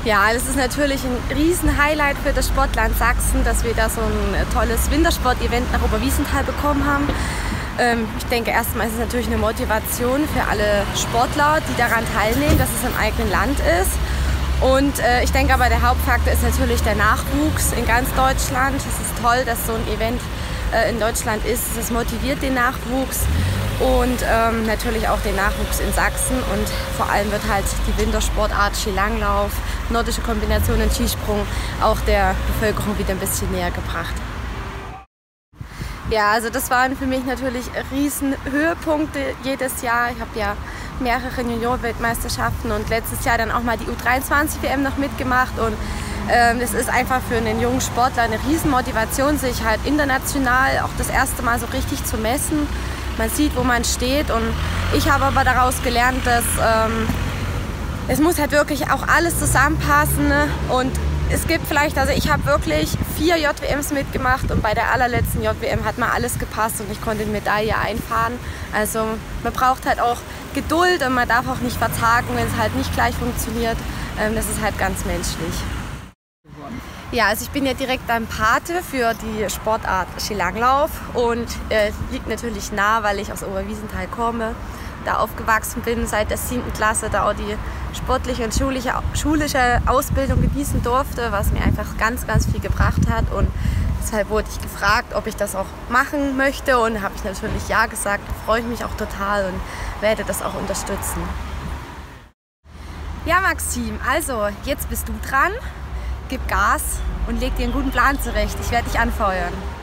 Ja, das ist natürlich ein Riesen-Highlight für das Sportland Sachsen, dass wir da so ein tolles Wintersport-Event nach Oberwiesenthal bekommen haben. Ich denke, erstmal ist es natürlich eine Motivation für alle Sportler, die daran teilnehmen, dass es im eigenen Land ist. Und ich denke aber, der Hauptfaktor ist natürlich der Nachwuchs in ganz Deutschland. Es ist toll, dass so ein Event in Deutschland ist. Es motiviert den Nachwuchs und natürlich auch den Nachwuchs in Sachsen. Und vor allem wird halt die Wintersportart Skilanglauf, nordische Kombinationen Skisprung auch der Bevölkerung wieder ein bisschen näher gebracht. Ja, also das waren für mich natürlich riesen Höhepunkte jedes Jahr. Ich habe ja mehrere Junior-Weltmeisterschaften und letztes Jahr dann auch mal die U23-WM noch mitgemacht. Und das ist einfach für einen jungen Sportler eine Riesenmotivation, sich halt international auch das erste Mal so richtig zu messen. Man sieht, wo man steht, und ich habe aber daraus gelernt, dass es muss halt wirklich auch alles zusammenpassen, ne? Und es gibt vielleicht, also ich habe wirklich 4 JWMs mitgemacht und bei der allerletzten JWM hat mal alles gepasst und ich konnte eine Medaille einfahren. Also man braucht halt auch Geduld und man darf auch nicht verzagen, wenn es halt nicht gleich funktioniert. Das ist halt ganz menschlich. Ja, also ich bin ja direkt beim Pate für die Sportart Skilanglauf und liegt natürlich nah, weil ich aus Oberwiesenthal komme, da aufgewachsen bin, seit der 7. Klasse da auch die sportliche und schulische Ausbildung genießen durfte, was mir einfach ganz, ganz viel gebracht hat. Und deshalb wurde ich gefragt, ob ich das auch machen möchte, und habe ich natürlich ja gesagt. Da freue ich mich auch total und werde das auch unterstützen. Ja, Maxim, also jetzt bist du dran. Gib Gas und leg dir einen guten Plan zurecht. Ich werde dich anfeuern.